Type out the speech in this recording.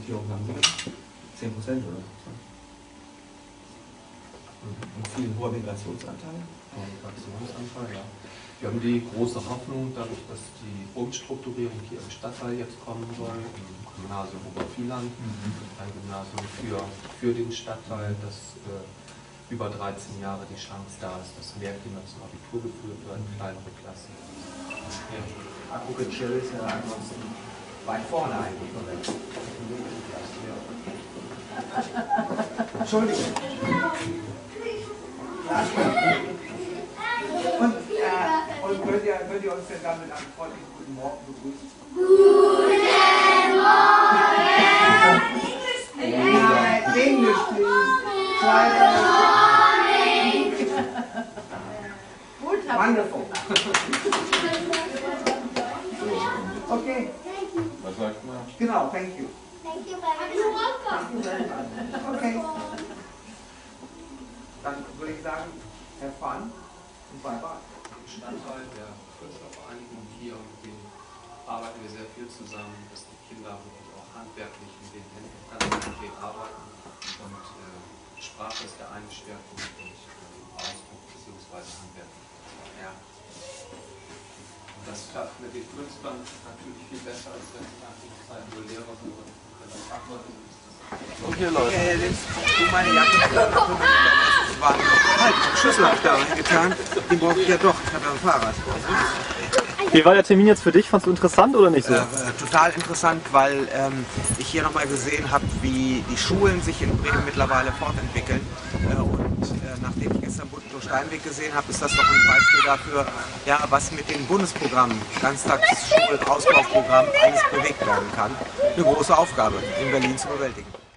Orientierung haben Sie? 10% oder? Und viel hoher Migrationsanteil? Migrationsanteil, ja. Wir haben die große Hoffnung, dadurch, dass die Umstrukturierung hier im Stadtteil jetzt kommen soll, im Gymnasium Obervieland, ein Gymnasium für den Stadtteil, dass über 13 Jahre die Chance da ist, dass mehr Kinder zum Abitur geführt werden, kleinere Klassen. Ja. Advocate Chill ist ja ansonsten weit vorne eigentlich. Entschuldigung. Und könnt ihr uns denn dann mit einem freundlichen guten Morgen begrüßen? Guten Morgen! Nein, Englisch, please. Wonderful. Okay. Was sagt man? Genau, thank you. Thank you very much. Okay. Dann würde ich sagen, have fun und bye bye. Im Stadtteil der Künstlervereinigung hier, mit denen arbeiten wir sehr viel zusammen, dass die Kinder wirklich auch handwerklich mit den Händen ganz konkret arbeiten. Und Sprache ist der eine Schwerpunkt und Ausdruck bzw. Handwerk. Ja. Und das klappt mit den Künstlern natürlich viel besser, als wenn es Anführungszeichen nur Lehrer sind und Fachleute sind. Okay, Leute. Du meine Jacke, das war halt Schlüssel habe ich da reingetan. Den brauche ich ja doch, ich habe ja ein Fahrrad. Wie war der Termin jetzt für dich? Fandest du interessant oder nicht so? Total interessant, weil ich hier nochmal gesehen habe, wie die Schulen sich in Bremen mittlerweile fortentwickeln. Nachdem ich gestern Buttenlo Steinweg gesehen habe, ist das noch ein Beispiel dafür, ja, was mit den Bundesprogrammen, Ganztagsschulausbauprogramm alles bewegt werden kann. Eine große Aufgabe in Berlin zu bewältigen.